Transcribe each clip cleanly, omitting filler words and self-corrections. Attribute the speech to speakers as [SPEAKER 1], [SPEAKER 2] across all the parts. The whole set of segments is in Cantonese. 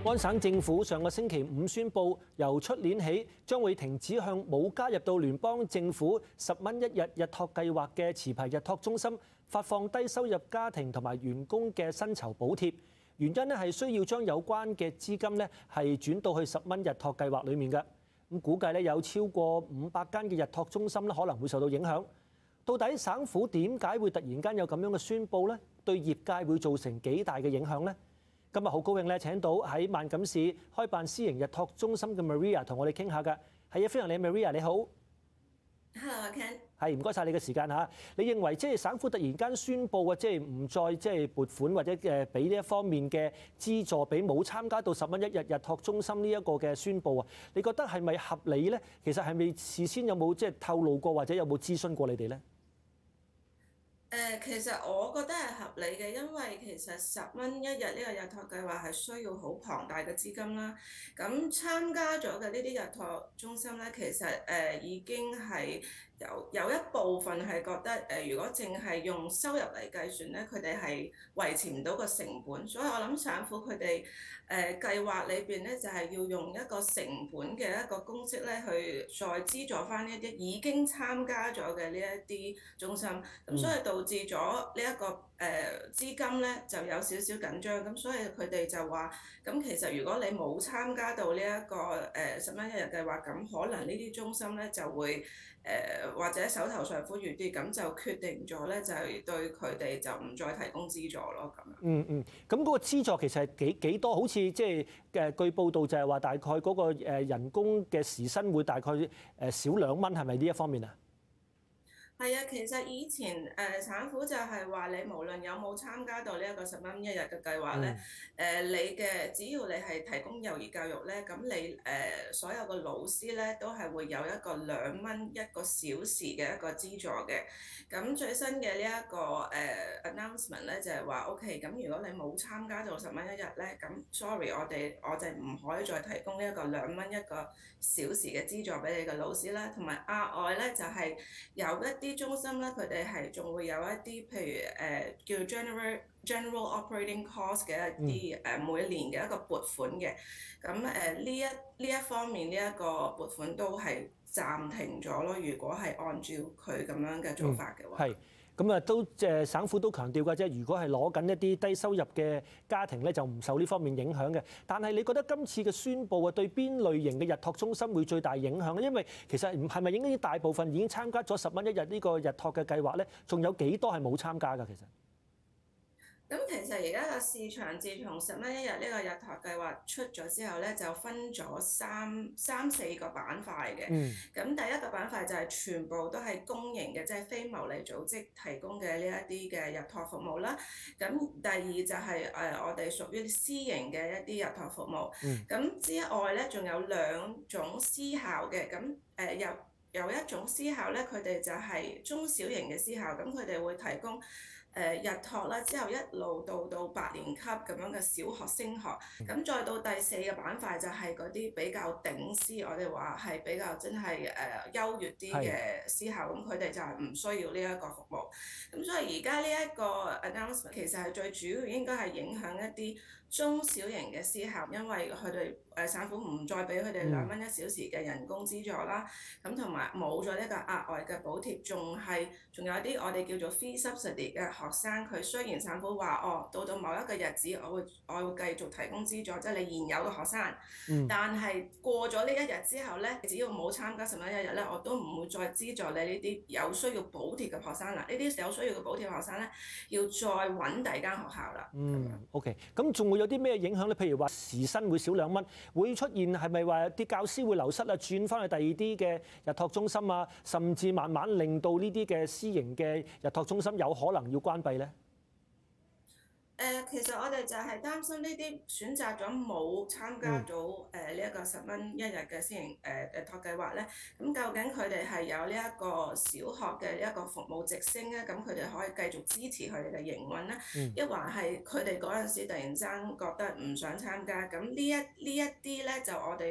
[SPEAKER 1] 安省政府上個星期五宣布，由出年起將會停止向冇加入到聯邦政府10蚊一日日託計劃嘅持牌日託中心發放低收入家庭同埋員工嘅薪酬補貼。原因咧係需要將有關嘅資金咧係轉到去10蚊日託計劃裡面嘅。咁估計咧有超過500間嘅日託中心咧可能會受到影響。到底省府點解會突然間有咁樣嘅宣佈呢？對業界會造成幾大嘅影響呢？今日好高興咧請到喺萬錦市開辦私營日託中心嘅 Maria 同我哋傾下㗎。係啊，歡迎你 Maria， 你好。
[SPEAKER 2] Hello Ken。
[SPEAKER 1] 係，唔該晒你嘅時間嚇。你認為即係省府突然間宣佈啊，即係唔再即係撥款或者俾呢一方面嘅資助俾冇參加到10蚊一日日託中心呢一個嘅宣佈啊？你覺得係咪合理咧？其實係咪事先有冇即係透露過或者有冇諮詢過你哋咧？
[SPEAKER 2] 其實我覺得係合理嘅，因為其實10蚊一日呢個日託計劃係需要好龐大嘅資金啦。咁參加咗嘅呢啲日託中心咧，其實已經係有一部分係覺得如果淨係用收入嚟計算咧，佢哋係維持唔到個成本。所以我諗省府佢哋計劃裏邊咧，就係要用一個成本嘅一個公式咧，去再資助翻呢一啲已經參加咗嘅呢一啲中心。咁所以導致咗呢一個資金咧就有少少緊張，咁所以佢哋就話，咁其實如果你冇參加到呢一個10蚊一日計劃，咁可能呢啲中心咧就會或者手頭上寬裕啲，咁就決定咗咧就係對佢哋就唔再提供資助咯咁樣。
[SPEAKER 1] 咁嗰個資助其實係幾多？好似即係據報道就係話大概嗰個人工嘅時薪會大概少2蚊，係咪呢一方面啊？
[SPEAKER 2] 係啊，其實以前省府就係話你無論有冇參加到呢一個10蚊一日嘅計劃咧，你嘅只要你係提供幼兒教育咧，咁你所有嘅老師咧都係會有一個2蚊1個小時嘅一個資助嘅。咁最新嘅呢一個announcement 咧就係話 OK， 咁如果你冇參加到10蚊一日咧，咁 sorry，我哋唔可以再提供呢一個2蚊1個小時嘅資助俾你嘅老師啦，同埋額外咧就係有啲中心咧，佢哋係仲會有一啲，譬如叫 general operating cost 嘅一啲每年嘅一個撥款嘅。咁呢一方面呢一個撥款都係暫停咗咯。如果係按照佢咁樣嘅做法嘅話，
[SPEAKER 1] 咁啊都省府都強調嘅啫。如果係攞緊一啲低收入嘅家庭咧，就唔受呢方面影響嘅。但係你覺得今次嘅宣佈啊，對邊類型嘅日託中心會最大影響咧？因為其實係咪應該大部分已經參加咗10蚊一日呢個日託嘅計劃咧？仲有幾多係冇參加㗎？其實？
[SPEAKER 2] 咁其實而家個市場自從10蚊一日呢個日託計劃出咗之後咧，就分咗三四個板塊嘅。咁第一個板塊就係全部都係公營嘅，即係非牟利組織提供嘅呢一啲嘅日託服務啦。咁第二就係我哋屬於私營嘅一啲日託服務。咁之外咧，仲有2種私校嘅。咁有一種私校咧，佢哋就係中小型嘅私校，咁佢哋會提供日託啦，之後一路到8年級咁樣嘅小學升學，咁再到第4個板塊就係嗰啲比較頂私，我哋話係比較真係優越啲嘅私校，咁佢哋就係唔需要呢一個服務。咁所以而家呢一個 announcement 其實係最主要應該係影響一啲中小型嘅私校，因為佢哋省府唔再俾佢哋2蚊1小時嘅人工資助啦，咁同埋冇咗呢個額外嘅補貼，仲有一啲我哋叫做 free subsidy 嘅學生，佢雖然省府話到某一個日子我會繼續提供資助，即係你現有嘅學生，但係過咗呢一日之後咧，只要冇參加10蚊一日咧，我都唔會再資助你呢啲有需要補貼嘅學生啦。呢啲有需要嘅補貼學生咧，要再揾第二間學校啦。
[SPEAKER 1] OK， 咁仲會有啲咩影響咧？譬如話時薪會少2蚊，會出現係咪話啲教師會流失啊，轉翻去第二啲嘅日託中心啊，甚至慢慢令到呢啲嘅私營嘅日託中心有可能要關閉咧？
[SPEAKER 2] 其實我哋就係擔心呢啲選擇咗冇參加到呢一個10蚊一日嘅私營日託計劃咧，咁究竟佢哋係有呢一個小學嘅一個服務直升咧，咁佢哋可以繼續支持佢哋嘅營運咧，抑或係佢哋嗰陣時突然間覺得唔想參加，咁呢一啲咧就我哋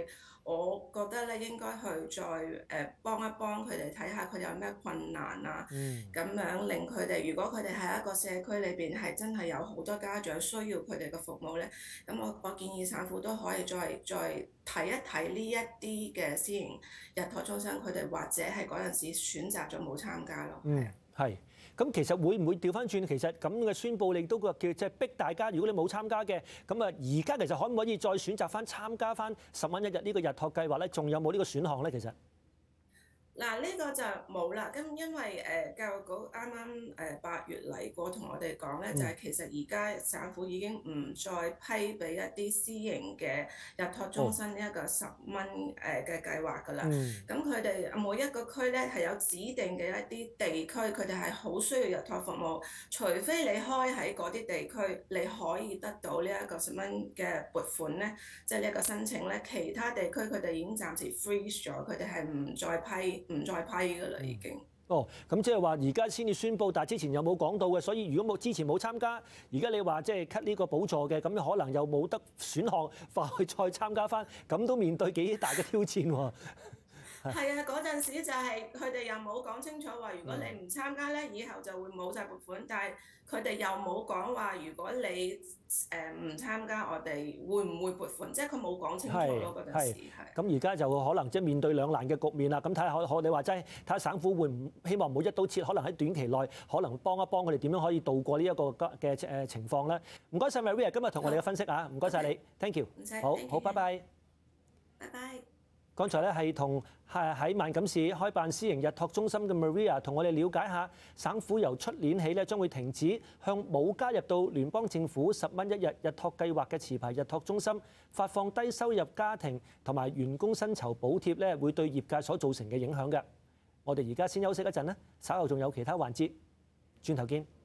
[SPEAKER 2] 我覺得咧應該去再幫一幫佢哋，睇下佢哋有咩困難啊，咁樣令佢哋，如果佢哋喺一個社區裏邊係真係有好多家長需要佢哋嘅服務咧，咁我建議省府都可以再睇一睇呢一啲嘅私營日託中心，佢哋或者係嗰陣時選擇咗冇參加咯。
[SPEAKER 1] 係。咁其實會唔會調翻轉？其實咁嘅宣佈，你都叫即係逼大家，如果你冇參加嘅，咁啊而家其實可唔可以再選擇翻參加翻10蚊一日呢個日託計劃咧？仲有冇呢個選項咧？其實？
[SPEAKER 2] 嗱，呢個就冇啦，咁因為教育局啱啱8月嚟過同我哋講咧，就係其實而家省府已經唔再批俾一啲私營嘅日託中心一個10蚊嘅計劃㗎啦。咁佢哋每一個區咧係有指定嘅一啲地區，佢哋係好需要日託服務，除非你開喺嗰啲地區，你可以得到呢一個10蚊嘅撥款咧，即係呢一個申請咧，其他地區佢哋已經暫時 freeze 咗，佢哋係唔再批㗎啦，已經。
[SPEAKER 1] 咁即係話而家先至宣佈，但係之前有冇講到嘅？所以如果之前冇參加，而家你話即係 cut 呢個補助嘅，咁可能又冇得選項，翻去再參加翻，咁都面對幾大嘅挑戰喎。
[SPEAKER 2] 係啊，嗰陣時就係佢哋又冇講清楚話，如果你唔參加咧，以後就會冇晒撥款。但係佢哋又冇講話，如果你唔參加，我哋會唔會撥款？即係佢冇講清楚咯。嗰陣時係。咁
[SPEAKER 1] 而家就可能即係面對兩難嘅局面啦。咁睇下你話齋，睇下省府會唔希望唔好一刀切，可能喺短期內可能幫一幫佢哋點樣可以渡過呢一個嘅情況咧。唔該晒 Maria 今日同我哋嘅分析啊，唔該晒你 ，thank you。
[SPEAKER 2] 唔使。
[SPEAKER 1] 好，拜拜。
[SPEAKER 2] 拜拜。
[SPEAKER 1] 剛才咧係同喺萬錦市開辦私營日託中心嘅 Maria 同我哋了解下，省府由出年起咧將會停止向冇加入到聯邦政府10蚊一日日託計劃嘅持牌日託中心發放低收入家庭同埋員工薪酬補貼咧，會對業界所造成嘅影響嘅。我哋而家先休息一陣啦，稍後仲有其他環節，轉頭見。